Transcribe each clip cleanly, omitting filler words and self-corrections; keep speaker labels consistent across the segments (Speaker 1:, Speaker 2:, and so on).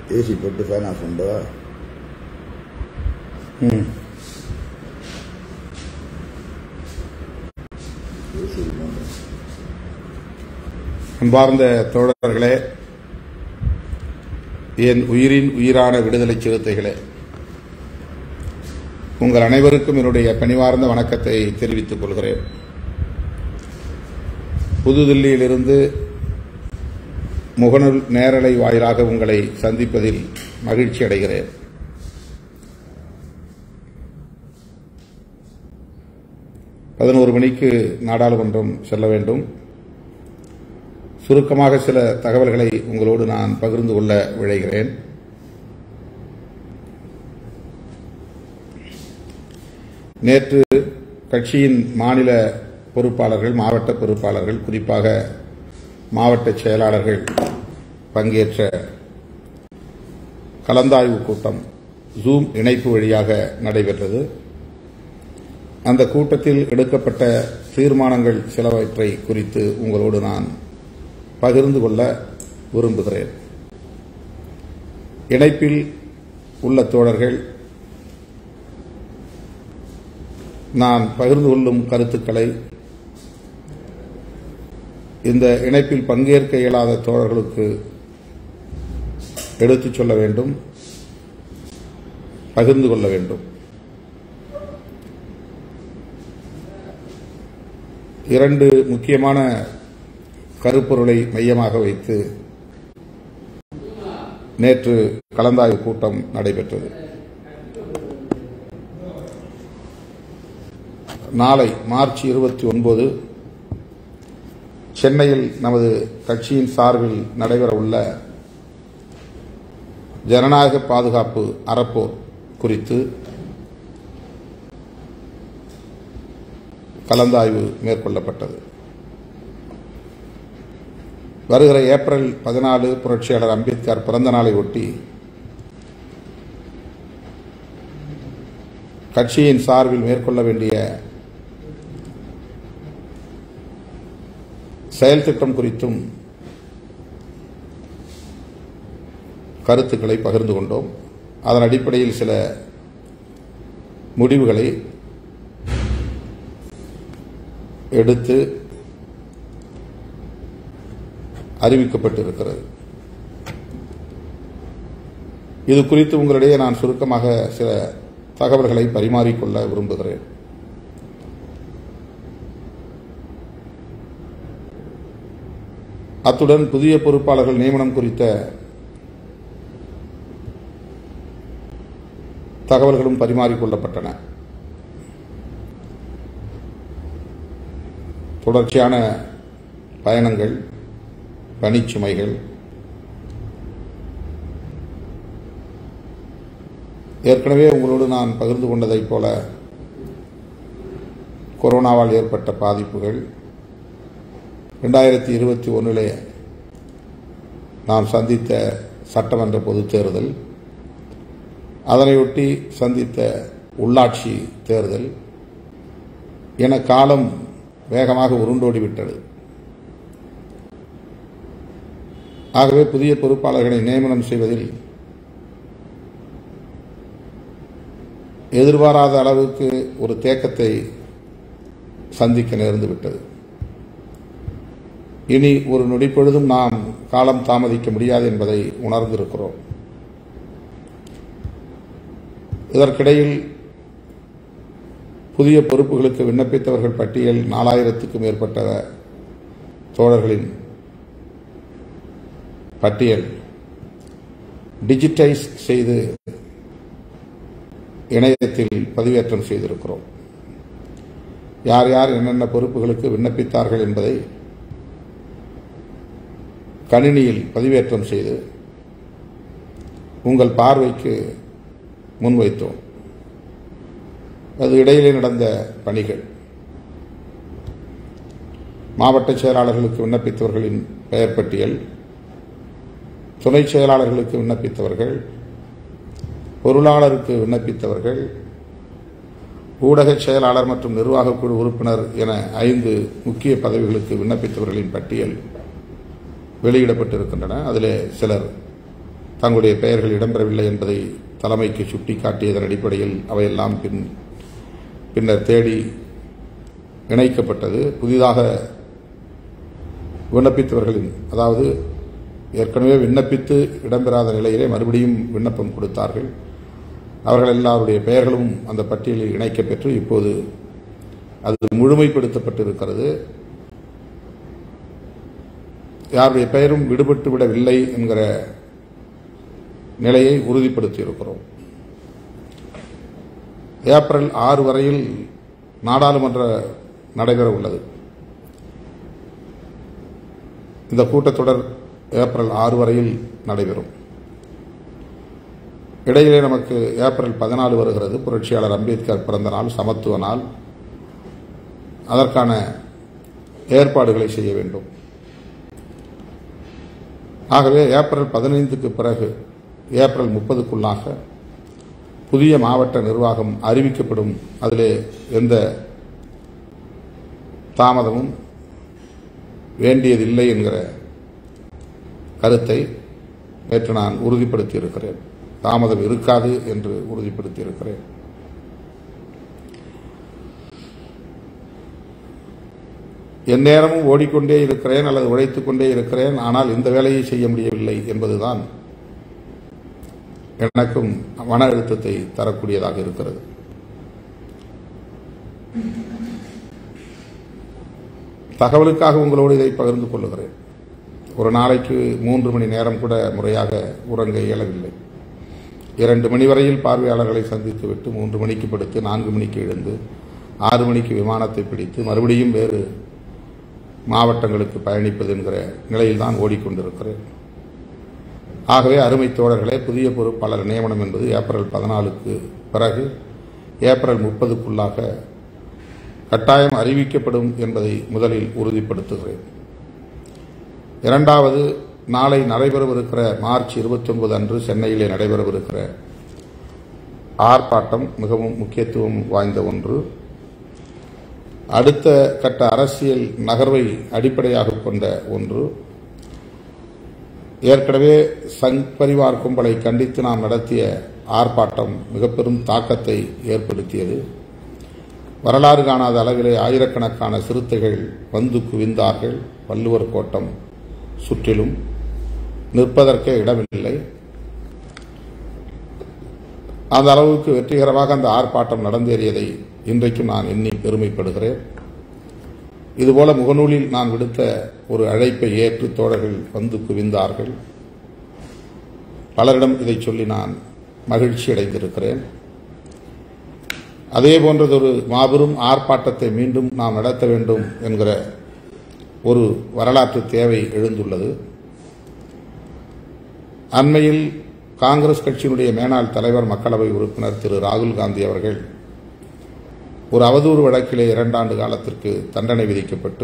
Speaker 1: AC போட்டு fan of பண்ணவா?
Speaker 2: அன்பார்ந்த தோழர்களே, என் உயிரின் உயிரான விடுதலை சிறுத்தைகளே, உங்கள் அனைவருக்கும் என்னுடைய பணிவார்ந்த வணக்கத்தை தெரிவித்துக் கொள்கிறேன். புதுதில்லியிலிருந்து முகநூல் நேரலை வாயிலாக உங்களை சந்திப்பதில் மகிழ்ச்சி அடைகிறேன். பதினோரு மணிக்கு நாடாளுமன்றம் செல்ல வேண்டும். சுருக்கமாக சில தகவல்களை உங்களோடு நான் பகிர்ந்து கொள்ள விழைகிறேன். நேற்று கட்சியின் மாநில பொறுப்பாளர்கள், மாவட்ட பொறுப்பாளர்கள், குறிப்பாக மாவட்ட செயலாளர்கள் பங்கேற்ற கலந்தாய்வு கூட்டம் ஜூம் இணைப்பு வழியாக நடைபெற்றது. அந்த கூட்டத்தில் எடுக்கப்பட்ட தீர்மானங்கள் சிலவற்றை குறித்து உங்களோடு நான் பகிர்ந்து கொள்ள விரும்புகிறேன். இணைப்பில் உள்ள தோழர்கள் நான் பகிர்ந்து கொள்ளும் கருத்துக்களை இந்த இணைப்பில் பங்கேற்க இயலாத தோழர்களுக்கு எடுத்துச் சொல்ல வேண்டும், பகிர்ந்து கொள்ள வேண்டும். இரண்டு முக்கியமான கருப்பொருளை மையமாக வைத்து நேற்று கலந்தாய்வு கூட்டம் நடைபெற்றது. நாளை மார்ச் 29 சென்னையில் நமது கட்சியின் சார்பில் நடைபெறவுள்ள ஜனநாயக பாதுகாப்பு அறப்போர் குறித்து கலந்தாய்வு மேற்கொள்ளப்பட்டது. வருகிற ஏப்ரல் 14 புரட்சியாளர் அம்பேத்கர் பிறந்த நாளை ஒட்டி கட்சியின் சார்பில் மேற்கொள்ள வேண்டிய செயல் திட்டம் குறித்தும் கருத்துக்களை பகிர்ந்து கொண்டோம். அதன் அடிப்படையில் சில முடிவுகளை எடுத்து அறிவிக்கப்பட்டிருக்கிறது. இது குறித்து உங்களிடையே நான் சுருக்கமாக சில தகவல்களை பரிமாறிக்கொள்ள விரும்புகிறேன். அத்துடன் புதிய பொறுப்பாளர்கள் நியமனம் குறித்த தகவல்களும் பரிமாறிக்கொள்ளப்பட்டன. தொடர்ச்சியான பயணங்கள், பணிச்சுமைகள், ஏற்கனவே உங்களோடு நான் பகிர்ந்து கொண்டதைப் போல கொரோனாவால் ஏற்பட்ட பாதிப்புகள், 2021 நாம் சந்தித்த சட்டமன்ற பொதுத் தேர்தல், அதனையொட்டி சந்தித்த உள்ளாட்சி தேர்தல் என காலம் வேகமாக உருண்டோடிவிட்டது. ஆகவே புதிய பொறுப்பாளர்களை நியமனம் செய்வதில் எதிர்பாராத அளவுக்கு ஒரு தேக்கத்தை சந்திக்க நேர்ந்துவிட்டது. இனி ஒரு நொடிப்பொழுதும் நாம் காலம் தாமதிக்க முடியாது என்பதை உணர்ந்திருக்கிறோம். இதற்கிடையில் புதிய பொறுப்புகளுக்கு விண்ணப்பித்தவர்கள் பட்டியல் 4000க்கும் மேற்பட்ட தோழர்களின் பட்டியல் டிஜிட்டைஸ் செய்து இணையத்தில் பதிவேற்றம் செய்திருக்கிறோம். யார் யார் என்னென்ன பொறுப்புகளுக்கு விண்ணப்பித்தார்கள் என்பதை கணினியில் பதிவேற்றம் செய்து உங்கள் பார்வைக்கு முன்வைத்தோம். அது இடையிலே நடந்த பணிகள். மாவட்ட செயலாளர்களுக்கு விண்ணப்பித்தவர்களின் பெயர் பட்டியல், துணை செயலாளர்களுக்கு விண்ணப்பித்தவர்கள், பொருளாளருக்கு விண்ணப்பித்தவர்கள், ஊடக செயலாளர் மற்றும் நிர்வாக குழு உறுப்பினர் என 5 முக்கிய பதவிகளுக்கு விண்ணப்பித்தவர்களின் பட்டியல் வெளியிடப்பட்டிருக்கின்றன. அதிலே சிலர் தங்களுடைய பெயர்கள் இடம்பெறவில்லை என்பதை தலைமைக்கு சுட்டிக்காட்டியதன் அடிப்படையில் அவையெல்லாம் பின்னர் தேடி இணைக்கப்பட்டது. புதிதாக விண்ணப்பித்தவர்களின், அதாவது ஏற்கனவே விண்ணப்பித்து இடம்பெறாத நிலையிலே மறுபடியும் விண்ணப்பம் கொடுத்தார்கள். அவர்கள் எல்லாருடைய பெயர்களும் அந்த பட்டியலில் இணைக்கப்பெற்று இப்போது அது முழுமைப்படுத்தப்பட்டிருக்கிறது. யாருடைய பெயரும் விடுபட்டு விடவில்லை என்கிற நிலையை உறுதிப்படுத்தியிருக்கிறோம். ஏப்ரல் 6 வரையில் நாடாளுமன்ற நடைபெற உள்ளது. இந்த கூட்டத்தொடர் ஏப்ரல் 6 வரையில் நடைபெறும். இடையிலே நமக்கு ஏப்ரல் 14 வருகிறது. புரட்சியாளர் அம்பேத்கர் பிறந்த நாள், சமத்துவ நாள். அதற்கான ஏற்பாடுகளை செய்ய வேண்டும். ஆகவே ஏப்ரல் 15க்கு பிறகு ஏப்ரல் 30க்குள்ளாக புதிய மாவட்ட நிர்வாகம் அறிவிக்கப்படும். அதிலே எந்த தாமதமும் வேண்டியதில்லை என்கிற கருத்தை நேற்று நான் உறுதிப்படுத்தியிருக்கிறேன். தாமதம் இருக்காது என்று உறுதிப்படுத்தியிருக்கிறேன். எந்நேரமும் ஓடிக்கொண்டே இருக்கிறேன் அல்லது உழைத்துக் கொண்டே இருக்கிறேன், ஆனால் இந்த வேலையை செய்ய முடியவில்லை என்பதுதான் எனக்கும் மன அழுத்தத்தை தரக்கூடியதாக இருக்கிறது. தகவலுக்காக உங்களோடு இதை பகிர்ந்து கொள்ளுகிறேன். ஒரு நாளைக்கு 3 மணி நேரம் கூட முறையாக உறங்க இயலவில்லை. 2 மணி வரையில் பார்வையாளர்களை சந்தித்துவிட்டு 3 மணிக்கு படுத்து 4 மணிக்கு எழுந்து 6 மணிக்கு விமானத்தை பிடித்து மறுபடியும் வேறு மாவட்டங்களுக்கு பயணிப்பது என்கிற நிலையில்தான் ஓடிக்கொண்டிருக்கிறேன். ஆகவே அருமை தோழர்களே, புதிய பொறுப்பாளர் நியமனம் என்பது ஏப்ரல் 14க்கு பிறகு ஏப்ரல் 30க்குள்ளாக கட்டாயம் அறிவிக்கப்படும் என்பதை முதலில் உறுதிப்படுத்துகிறேன். இரண்டாவது, நாளை நடைபெறவிருக்கிற மார்ச் 29 அன்று சென்னையிலே நடைபெறவிருக்கிற ஆர்ப்பாட்டம் மிகவும் முக்கியத்துவம் வாய்ந்த ஒன்று. அடுத்த கட்ட அரசியல் நகர்வை அடிப்படையாக கொண்ட ஒன்று. ஏற்கனவே சங் பரிவார் கும்பலை கண்டித்து நாம் நடத்திய ஆர்ப்பாட்டம் மிக பெரும் தாக்கத்தை ஏற்படுத்தியது. வரலாறு காணாத அளவிலே ஆயிரக்கணக்கான சிறுத்தைகள் வந்து குவிந்தார்கள். வள்ளுவர் கோட்டம் சுற்றிலும் நிற்பதற்கே இடமில்லை. அந்த அளவுக்கு வெற்றிகரமாக அந்த ஆர்ப்பாட்டம் நடந்தேறியதை இன்றைக்கும் நான் எண்ணி பெருமைப்படுகிறேன். இதுபோல முகநூலில் நான் விடுத்த ஒரு அழைப்பை ஏற்று தோழர்கள் வந்து குவிந்தார்கள். பலரிடம் இதை சொல்லி நான் மகிழ்ச்சி அடைந்திருக்கிறேன். அதே போன்றதொரு மாபெரும் ஆர்ப்பாட்டத்தை மீண்டும் நாம் நடத்த வேண்டும் என்கிற ஒரு வரலாற்று தேவை எழுந்துள்ளது. அண்மையில் காங்கிரஸ் கட்சியினுடைய மேனாள் தலைவர், மக்களவை உறுப்பினர் திரு ராகுல் காந்தி அவர்கள் ஒரு அவதூறு வழக்கிலே 2 ஆண்டு காலத்திற்கு தண்டனை விதிக்கப்பட்டு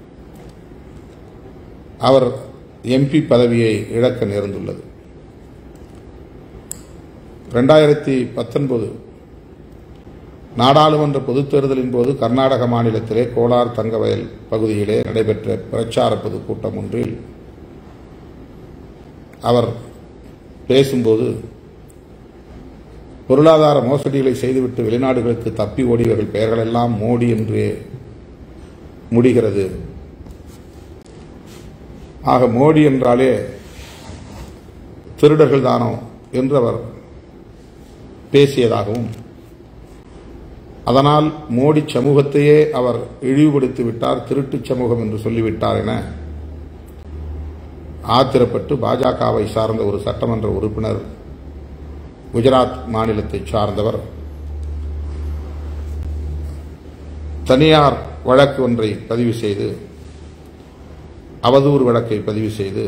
Speaker 2: அவர் எம்பி பதவியை இழக்க நேர்ந்துள்ளது. 2019 நாடாளுமன்ற பொதுத் தேர்தலின் போது கர்நாடக மாநிலத்திலே கோலார் தங்கவயல் பகுதியிலே நடைபெற்ற பிரச்சார பொதுக்கூட்டம் ஒன்றில் அவர் பேசும்போது, பொருளாதார மோசடிகளை செய்துவிட்டு வெளிநாடுகளுக்கு தப்பி ஓடியவர்கள் பெயர்களெல்லாம் மோடி என்றே முடிகிறது. ஆக மோடி என்றாலே திருடர்கள் தானோ என்று அவர் பேசியதாகவும், அதனால் மோடி சமூகத்தையே அவர் இழிவுபடுத்தி விட்டார், திருட்டு சமூகம் என்று சொல்லிவிட்டார் என ஆத்திரப்பட்டு பாஜகவை சார்ந்த ஒரு சட்டமன்ற உறுப்பினர், குஜராத் மாநிலத்தை சார்ந்தவர், தனியார் வழக்கு ஒன்றை பதிவு செய்து, அவதூறு வழக்கை பதிவு செய்து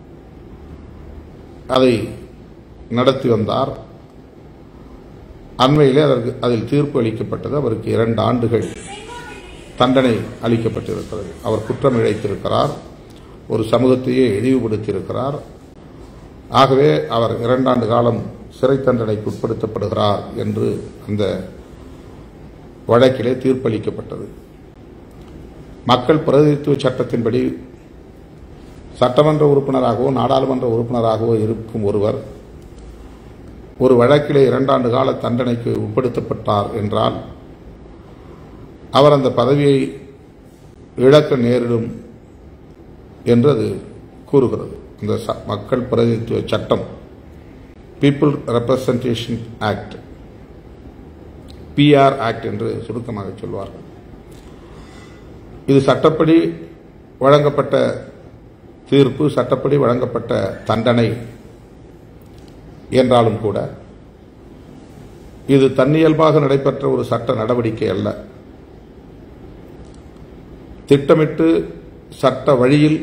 Speaker 2: அதை நடத்தி வந்தார். அண்மையிலே அதில் தீர்ப்பு அளிக்கப்பட்டது. அவருக்கு 2 ஆண்டுகள் தண்டனை அளிக்கப்பட்டிருக்கிறது. அவர் குற்றம் இழைத்திருக்கிறார், ஒரு சமூகத்தையே இழிவுபடுத்தியிருக்கிறார். ஆகவே அவர் 2 ஆண்டு காலம் சிறை தண்டனைக்கு உட்படுத்தப்படுகிறார் என்று அந்த வழக்கிலே தீர்ப்பளிக்கப்பட்டது. மக்கள் பிரதிநிதித்துவ சட்டத்தின்படி சட்டமன்ற உறுப்பினராகவோ நாடாளுமன்ற உறுப்பினராகவோ இருக்கும் ஒருவர் ஒரு வழக்கிலே 2 ஆண்டு கால தண்டனைக்கு உட்படுத்தப்பட்டார் என்றால் அவர் அந்த பதவியை இழக்க நேரிடும் என்று அது கூறுகிறது. இந்த மக்கள் பிரதிநிதித்துவ சட்டம், people representation act, PR act என்று சுருக்கமாக சொல்வார்கள். இது சட்டப்படி வழங்கப்பட்ட தீர்ப்பு, சட்டப்படி வழங்கப்பட்ட தண்டனை என்றாலும் கூட இது தன்னியல்பாக நடைபெற்ற ஒரு சட்ட நடவடிக்கை அல்ல. திட்டமிட்டு சட்ட வழியில்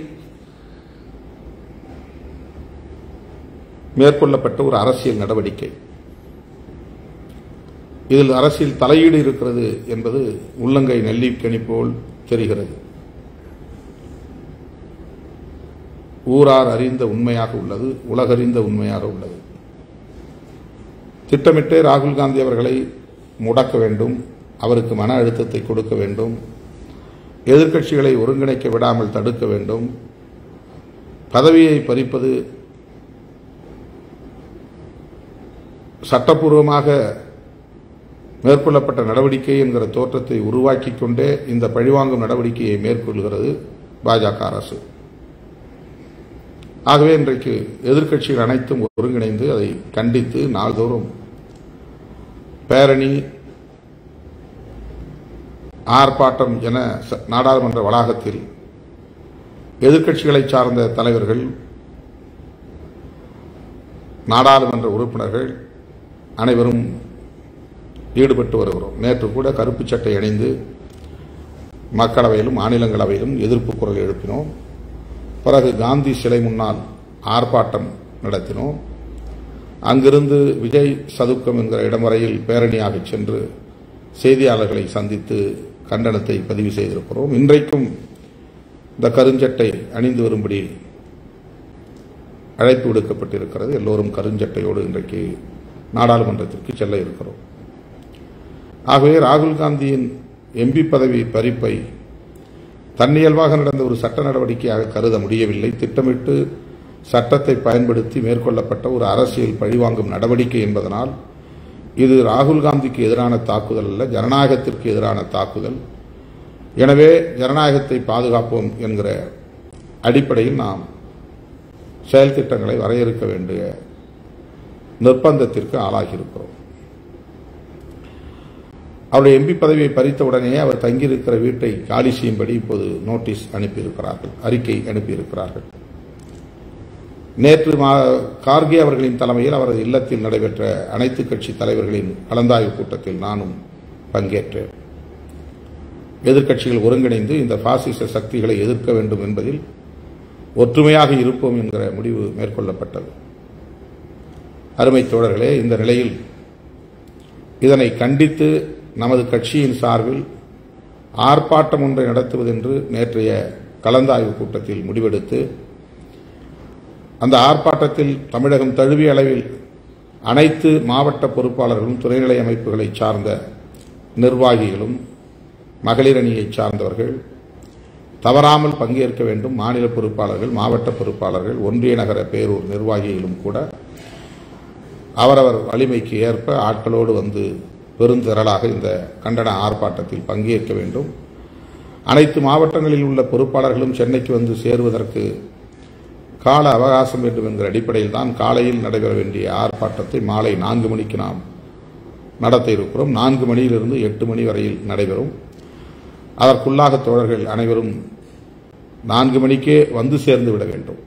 Speaker 2: மேற்கொள்ளப்பட்ட ஒரு அரசியல் நடவடிக்கை. இதில் அரசியல் தலையீடு இருக்கிறது என்பது உள்ளங்கை நெல்லிக்கனி போல் தெரிகிறது. ஊரார் அறிந்த உண்மையாக உள்ளது, உலகறிந்த உண்மையாக உள்ளது. திட்டமிட்டு ராகுல் காந்தி அவர்களை முடக்க வேண்டும், அவருக்கு மன அழுத்தத்தை கொடுக்க வேண்டும், எதிர்க்கட்சிகளை ஒருங்கிணைக்க விடாமல் தடுக்க வேண்டும், பதவியை பறிப்பது சட்டப்பூர்வமாக மேற்கொள்ளப்பட்ட நடவடிக்கை என்கிற தோற்றத்தை உருவாக்கிக் கொண்டே இந்த பழிவாங்கும் நடவடிக்கையை மேற்கொள்கிறது பாஜக அரசு. ஆகவே இன்றைக்கு எதிர்க்கட்சிகள் அனைத்தும் ஒருங்கிணைந்து அதை கண்டித்து நாள்தோறும் பேரணி, ஆர்ப்பாட்டம் என நாடாளுமன்ற வளாகத்தில் எதிர்க்கட்சிகளை சார்ந்த தலைவர்கள், நாடாளுமன்ற உறுப்பினர்கள் அனைவரும் ஈடுபட்டு வருகிறோம். நேற்று கூட கருப்பு சட்டை அணிந்து மக்களவையிலும் மாநிலங்களவையிலும் எதிர்ப்பு குரல் எழுப்பினோம். பிறகு காந்தி சிலை முன்னால் ஆர்ப்பாட்டம் நடத்தினோம். அங்கிருந்து விஜய் சதுக்கம் என்கிற இடம் வரையில் பேரணியாக சென்று செய்தியாளர்களை சந்தித்து கண்டனத்தை பதிவு செய்திருக்கிறோம். இன்றைக்கும் இந்த கருஞ்சட்டை அணிந்து வரும்படி அழைப்பு விடுக்கப்பட்டிருக்கிறது. எல்லோரும் கருஞ்சட்டையோடு இன்றைக்கு நாடாளுமன்றத்திற்கு செல்ல இருக்கிறோம். ஆகவே ராகுல் காந்தியின் MP பதவி பறிப்பை தன்னியல்பாக நடந்த ஒரு சட்ட நடவடிக்கையாக கருத முடியவில்லை. திட்டமிட்டு சட்டத்தை பயன்படுத்தி மேற்கொள்ளப்பட்ட ஒரு அரசியல் பழிவாங்கும் நடவடிக்கை என்பதனால் இது ராகுல் காந்திக்கு எதிரான தாக்குதல் அல்ல, ஜனநாயகத்திற்கு எதிரான தாக்குதல். எனவே ஜனநாயகத்தை பாதுகாப்போம் என்கிற அடிப்படையில் நாம் செயல் திட்டங்களை வரையறுக்க வேண்டிய நிர்பந்தத்திற்கு ஆளாகியிருக்கிறோம். அவருடைய MP பதவியை பறித்தவுடனே அவர் தங்கியிருக்கிற வீட்டை காலி செய்யும்படி இப்போது நோட்டீஸ் அனுப்பியிருக்கிறார்கள், அறிக்கை அனுப்பியிருக்கிறார்கள். நேற்று கார்கே அவர்களின் தலைமையில் அவரது இல்லத்தில் நடைபெற்ற அனைத்து கட்சி தலைவர்களின் கலந்தாய்வு கூட்டத்தில் நானும் பங்கேற்றேன். எதிர்க்கட்சிகள் ஒருங்கிணைந்து இந்த பாசிச சக்திகளை எதிர்க்க வேண்டும் என்பதில் ஒற்றுமையாக இருப்போம் என்கிற முடிவு மேற்கொள்ளப்பட்டது. அருமை தோழர்களே, இந்த நிலையில் இதனை கண்டித்து நமது கட்சியின் சார்பில் ஆர்ப்பாட்டம் ஒன்றை நடத்துவதென்று நேற்றைய கலந்தாய்வு கூட்டத்தில் முடிவெடுத்து அந்த ஆர்ப்பாட்டத்தில் தமிழகம் தழுவிய அளவில் அனைத்து மாவட்ட பொறுப்பாளர்களும், துணைநிலை அமைப்புகளை சார்ந்த நிர்வாகிகளும், மகளிர் அணியை சார்ந்தவர்கள் தவறாமல் பங்கேற்க வேண்டும். மாநில பொறுப்பாளர்கள், மாவட்ட பொறுப்பாளர்கள், ஒன்றிய நகர பேரூர் நிர்வாகிகளும் கூட அவரவர் வலிமைக்கு ஏற்ப ஆட்களோடு வந்து பெருந்திரளாக இந்த கண்டன ஆர்ப்பாட்டத்தில் பங்கேற்க வேண்டும். அனைத்து மாவட்டங்களில் உள்ள பொறுப்பாளர்களும் சென்னைக்கு வந்து சேருவதற்கு கால அவகாசம் வேண்டும் என்கிற அடிப்படையில் தான் காலையில் நடைபெற வேண்டிய ஆர்ப்பாட்டத்தை மாலை 4 மணிக்கு நாம் நடத்த இருக்கிறோம். 4 மணியிலிருந்து 8 மணி வரையில் நடைபெறும். அதற்குள்ளாக தோழர்கள் அனைவரும் 4 மணிக்கே வந்து சேர்ந்து விட வேண்டும்.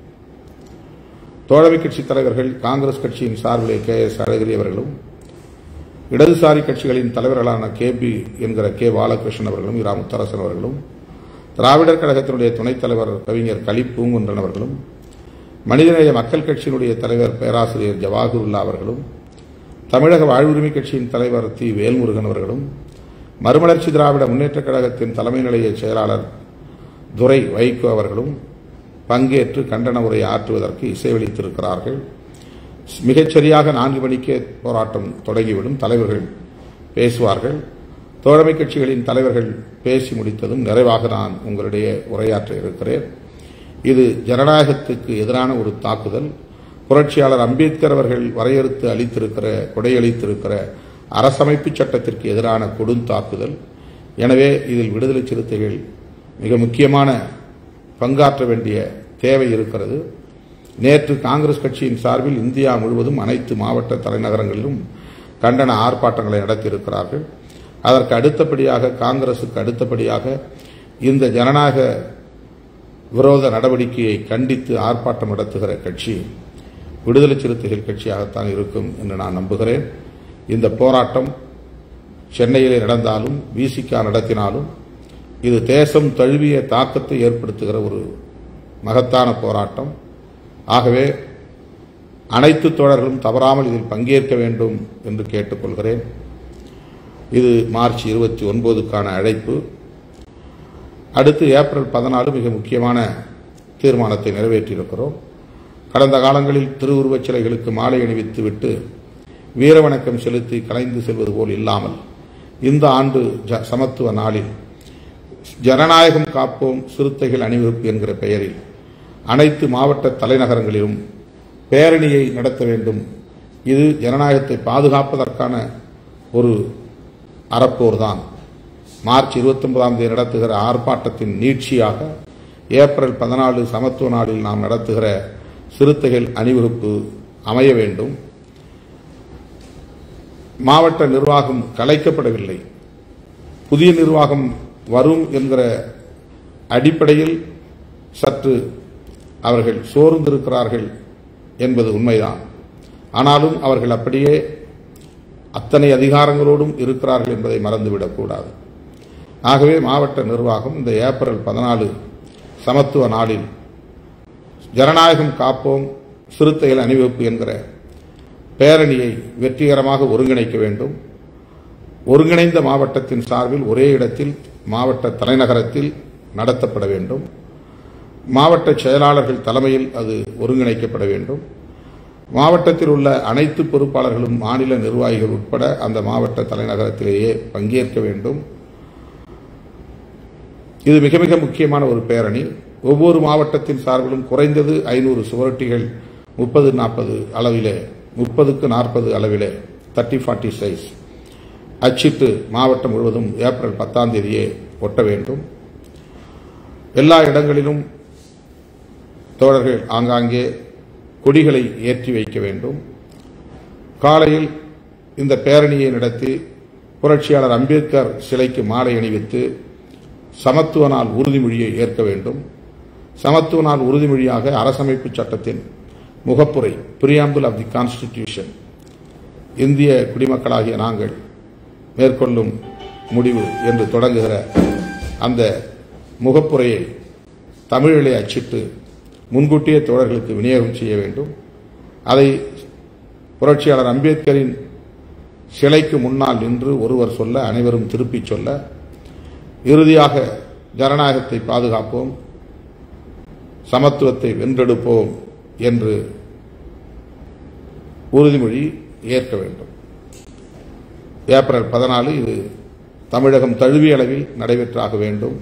Speaker 2: தோழமை கட்சித் தலைவர்கள், காங்கிரஸ் கட்சியின் சார்பிலே KS அழகிரி அவர்களும், இடதுசாரி கட்சிகளின் தலைவர்களான KB என்கிற K பாலகிருஷ்ணன் அவர்களும், இரா முத்தரசன் அவர்களும், திராவிடர் கழகத்தினுடைய துணைத் தலைவர் கவிஞர் கலீப் பூங்குன்றன் அவர்களும், மனிதநேய மக்கள் கட்சியினுடைய தலைவர் பேராசிரியர் ஜவாஹருல்லா அவர்களும், தமிழக வாழ்வுரிமை கட்சியின் தலைவர் தி. வேல்முருகன் அவர்களும், மறுமலர்ச்சி திராவிட முன்னேற்றக் கழகத்தின் தலைமை நிலைய செயலாளர் துரை வைகோ அவர்களும் பங்கேற்று கண்டன உரை ஆற்றுவதற்கு இசைவளித்திருக்கிறார்கள். மிகச்சரியாக 4 மணிக்கே போராட்டம் தொடங்கிவிடும். தலைவர்கள் பேசுவார்கள். தோழமை கட்சிகளின் தலைவர்கள் பேசி முடித்ததும் நிறைவாக நான் உங்களிடையே உரையாற்ற இருக்கிறேன். இது ஜனநாயகத்துக்கு எதிரான ஒரு தாக்குதல். புரட்சியாளர் அம்பேத்கர் அவர்கள் வரையறுத்து அளித்திருக்கிற கொடையளித்திருக்கிற அரசமைப்பு சட்டத்திற்கு எதிரான கொடுந்தாக்குதல். எனவே இதில் விடுதலை சிறுத்தைகள் மிக முக்கியமான பங்காற்ற வேண்டிய தேவை இருக்கிறது. நேற்று காங்கிரஸ் கட்சியின் சார்பில் இந்தியா முழுவதும் அனைத்து மாவட்ட தலைநகரங்களிலும் கண்டன ஆர்ப்பாட்டங்களை நடத்தியிருக்கிறார்கள். அதற்கு அடுத்தபடியாக காங்கிரசுக்கு அடுத்தபடியாக இந்த ஜனநாயக விரோத நடவடிக்கையை கண்டித்து ஆர்ப்பாட்டம் நடத்துகிற கட்சி விடுதலை சிறுத்தைகள் கட்சியாகத்தான் இருக்கும் என்று நான் நம்புகிறேன். இந்த போராட்டம் சென்னையிலே நடந்தாலும் விசிகா நடத்தினாலும் இது தேசம் தழுவிய தாக்கத்தை ஏற்படுத்துகிற ஒரு மகத்தான போராட்டம். ஆகவே அனைத்து தோழர்களும் தவறாமல் இதில் பங்கேற்க வேண்டும் என்று கேட்டுக்கொள்கிறேன். இது மார்ச் 29க்கான அழைப்பு. அடுத்து ஏப்ரல் 14 மிக முக்கியமான தீர்மானத்தை நிறைவேற்றியிருக்கிறோம். கடந்த காலங்களில் திருவுருவச் சிலைகளுக்கு மாலை அணிவித்துவிட்டு வீரவணக்கம் செலுத்தி கலைந்து செல்வது போல் இல்லாமல் இந்த ஆண்டு சமத்துவ நாளில் ஜனநாயகம் காப்போம் சிறுத்தைகள் அணிவகுப்பு என்கிற பெயரில் அனைத்து மாவட்ட தலைநகரங்களிலும் பேரணியை நடத்த வேண்டும். இது ஜனநாயகத்தை பாதுகாப்பதற்கான ஒரு அறப்போர்தான். மார்ச் 29ஆம் தேதி நடத்துகிற ஆர்ப்பாட்டத்தின் நீட்சியாக ஏப்ரல் 14 சமத்துவ நாளில் நாம் நடத்துகிற சிறுத்தைகள் அணிவகுப்பு அமைய வேண்டும். மாவட்ட நிர்வாகம் கலைக்கப்படவில்லை. புதிய நிர்வாகம் வரும் என்கிற அடிப்படையில் சற்று அவர்கள் சோர்ந்திருக்கிறார்கள் என்பது உண்மைதான். ஆனாலும் அவர்கள் அப்படியே அத்தனை அதிகாரங்களோடும் இருக்கிறார்கள் என்பதை மறந்துவிடக்கூடாது. ஆகவே மாவட்ட நிர்வாகம் இந்த ஏப்ரல் 14 சமத்துவ நாளில் ஜனநாயகம் காப்போம் சிறுத்தைகள் அணிவகுப்பு என்கிற பேரணியை வெற்றிகரமாக ஒருங்கிணைக்க வேண்டும். ஒருங்கிணைந்த மாவட்டத்தின் சார்பில் ஒரே இடத்தில் மாவட்ட தலைநகரத்தில் நடத்தப்பட வேண்டும். மாவட்ட செயலாளர்கள் தலைமையில் அது ஒருங்கிணைக்கப்பட வேண்டும். மாவட்டத்தில் உள்ள அனைத்து பொறுப்பாளர்களும் மாநில நிர்வாகிகள் உட்பட அந்த மாவட்ட தலைநகரத்திலேயே பங்கேற்க வேண்டும். இது மிக மிக முக்கியமான ஒரு பேரணி. ஒவ்வொரு மாவட்டத்தின் சார்பிலும் குறைந்தது 500 சுவரொட்டிகள் 30-40 அளவிலே 30-40 அளவிலே 30-40 சைஸ் அச்சிட்டு மாவட்டம் முழுவதும் ஏப்ரல் 10ஆம் தேதியே ஒட்ட வேண்டும். எல்லா இடங்களிலும் தோழர்கள் ஆங்காங்கே கொடிகளை ஏற்றி வைக்க வேண்டும். காலையில் இந்த பேரணியை நடத்தி புரட்சியாளர் அம்பேத்கர் சிலைக்கு மாலை அணிவித்து சமத்துவ நாள் உறுதிமொழியை ஏற்க வேண்டும். சமத்துவ நாள் உறுதிமொழியாக அரசமைப்பு சட்டத்தின் முகப்புரை பிரியாம்பிள் ஆஃப் தி கான்ஸ்டிடியூஷன் இந்திய குடிமக்களாகிய நாங்கள் மேற்கொள்ளும் முடிவு என்று தொடங்குகிற அந்த முகப்புரையை தமிழிலே அச்சிட்டு முன்கூட்டியே தோழர்களுக்கு விநியோகம் செய்ய வேண்டும். அதை புரட்சியாளர் அம்பேத்கரின் சிலைக்கு முன்னால் நின்று ஒருவர் சொல்ல, அனைவரும் திருப்பிச் சொல்ல, இறுதியாக ஜனநாயகத்தை பாதுகாப்போம், சமத்துவத்தை வென்றெடுப்போம் என்று உறுதிமொழி ஏற்க வேண்டும். ஏப்ரல் 14 இது தமிழகம் தழுவிய அளவில் நடைபெற்றாக வேண்டும்.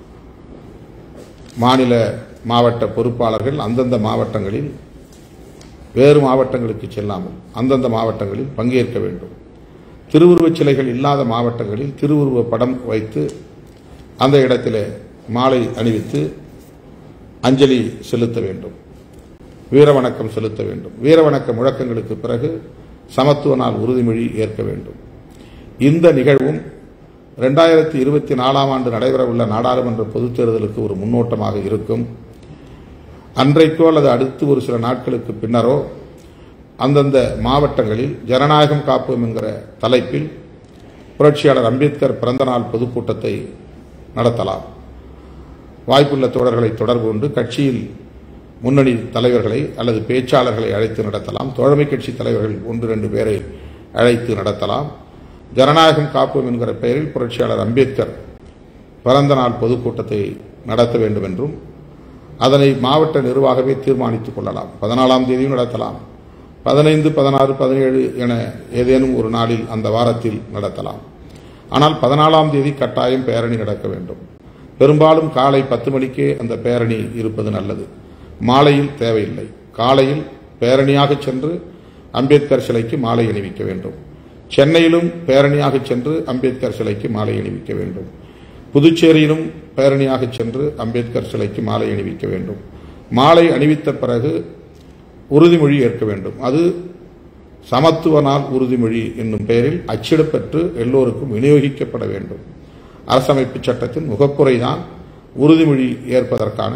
Speaker 2: மாநில மாவட்ட பொறுப்பாளர்கள் அந்தந்த மாவட்டங்களில் வேறு மாவட்டங்களுக்கு செல்லாமல் அந்தந்த மாவட்டங்களில் பங்கேற்க வேண்டும். திருவுருவச் சிலைகள் இல்லாத மாவட்டங்களில் திருவுருவ படம் வைத்து அந்த இடத்திலே மாலை அணிவித்து அஞ்சலி செலுத்த வேண்டும், வீரவணக்கம் செலுத்த வேண்டும். வீரவணக்க முழக்கங்களுக்கு பிறகு சமத்துவ நாள் உறுதிமொழி ஏற்க வேண்டும். இந்த நிகழ்வும் 2024ஆம் ஆண்டு நடைபெறவுள்ள நாடாளுமன்ற பொதுத் தேர்தலுக்கு ஒரு முன்னோட்டமாக இருக்கும். அன்றைக்கோ அல்லது அடுத்து ஒரு சில நாட்களுக்கு பின்னரோ அந்தந்த மாவட்டங்களில் ஜனநாயகம் காப்போம் என்கிற தலைப்பில் புரட்சியாளர் அம்பேத்கர் பிறந்தநாள் பொதுக்கூட்டத்தை நடத்தலாம். வாய்ப்புள்ள தோழர்களை தொடர்பு கொண்டு கட்சியில் முன்னணி தலைவர்களை அல்லது பேச்சாளர்களை அழைத்து நடத்தலாம். தோழமை கட்சி தலைவர்கள் 1-2 பேரை அழைத்து நடத்தலாம். ஜனநாயகம் காப்போம் என்கிற பெயரில் புரட்சியாளர் அம்பேத்கர் பிறந்த நாள் பொதுக்கூட்டத்தை நடத்த வேண்டும் என்றும் அதனை மாவட்ட நிர்வாகமே தீர்மானித்துக் கொள்ளலாம். 14ஆம் தேதியும் நடத்தலாம், 15, 16, 17 என ஏதேனும் ஒரு நாளில் அந்த வாரத்தில் நடத்தலாம். ஆனால் 14ஆம் தேதி கட்டாயம் பேரணி நடக்க வேண்டும். பெரும்பாலும் காலை 10 மணிக்கே அந்த பேரணி இருப்பது நல்லது. மாலையில் தேவையில்லை. காலையில் பேரணியாக சென்று அம்பேத்கர் சிலைக்கு மாலை அணிவிக்க வேண்டும். சென்னையிலும் பேரணியாக சென்று அம்பேத்கர் சிலைக்கு மாலை அணிவிக்க வேண்டும். புதுச்சேரியிலும் பேரணியாக சென்று அம்பேத்கர் சிலைக்கு மாலை அணிவிக்க வேண்டும். மாலை அணிவித்த பிறகு உறுதிமொழி ஏற்க வேண்டும். அது சமத்துவ நாள் உறுதிமொழி என்னும் பெயரில் அச்சிடப்பெற்று எல்லோருக்கும் விநியோகிக்கப்பட வேண்டும். அரசமைப்பு சட்டத்தின் முகப்புரைதான் உறுதிமொழி ஏற்பதற்கான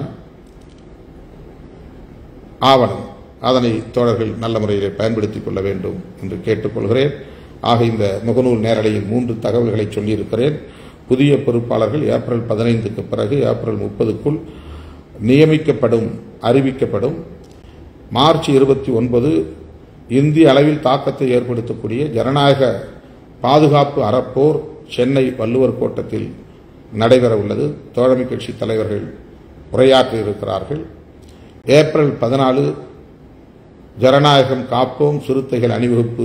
Speaker 2: ஆவணம். அதனை தோழர்கள் நல்ல முறையிலே பயன்படுத்திக் கொள்ள வேண்டும் என்று கேட்டுக்கொள்கிறேன். ஆக இந்த முகநூல் நேரலையில் 3 தகவல்களை சொல்லியிருக்கிறேன். புதிய பொறுப்பாளர்கள் ஏப்ரல் 15க்கு பிறகு ஏப்ரல் 30க்குள் நியமிக்கப்படும், அறிவிக்கப்படும். மார்ச் 29 இந்திய அளவில் தாக்கத்தை ஏற்படுத்தக்கூடிய ஜனநாயக பாதுகாப்பு அறப்போர் சென்னை வள்ளுவர் கோட்டத்தில் நடைபெற உள்ளது. தோழமை கட்சி தலைவர்கள் உரையாற்ற இருக்கிறார்கள். ஏப்ரல் 14 ஜனநாயகம் காப்போம் சிறுத்தைகள் அணிவகுப்பு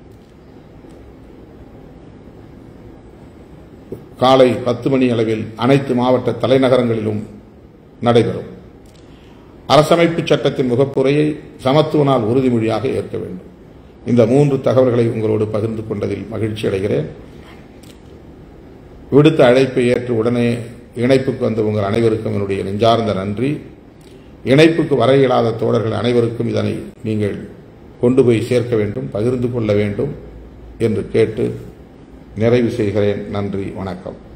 Speaker 2: காலை 10 மணி அளவில் அனைத்து மாவட்ட தலைநகரங்களிலும் நடைபெறும். அரசமைப்பு சட்டத்தின் முகப்புரையை சமத்துவ நாள் உறுதிமொழியாக ஏற்க வேண்டும். இந்த 3 தகவல்களை உங்களோடு பகிர்ந்து கொண்டதில் மகிழ்ச்சி அடைகிறேன். விடுத்த அழைப்பை ஏற்று உடனே இணைப்புக்கு வந்த உங்கள் அனைவருக்கும் என்னுடைய நெஞ்சார்ந்த நன்றி. இணைப்புக்கு வர இயலாத தோழர்கள் அனைவருக்கும் இதனை நீங்கள் கொண்டு போய் சேர்க்க வேண்டும், பகிர்ந்து கொள்ள வேண்டும் என்று கேட்டு நிறைவு செய்கிறேன். நன்றி, வணக்கம்.